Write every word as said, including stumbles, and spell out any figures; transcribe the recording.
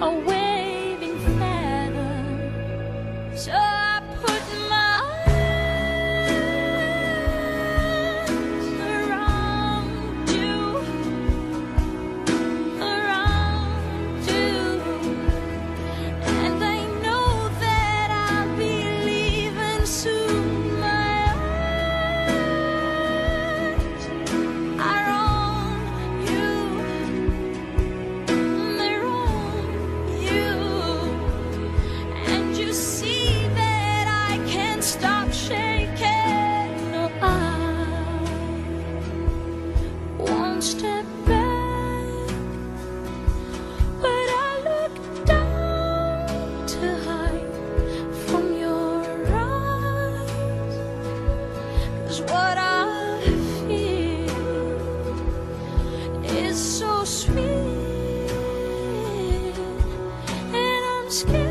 a waving feather. So I put my arms around you, around you, and I know that I'll be leaving soon. My eyes are on you, they're on you, and you see that I can't stop shaking. No, I won't step back, but I look down to hide from your eyes. 'Cause what I feel is so sweet, and I'm scared.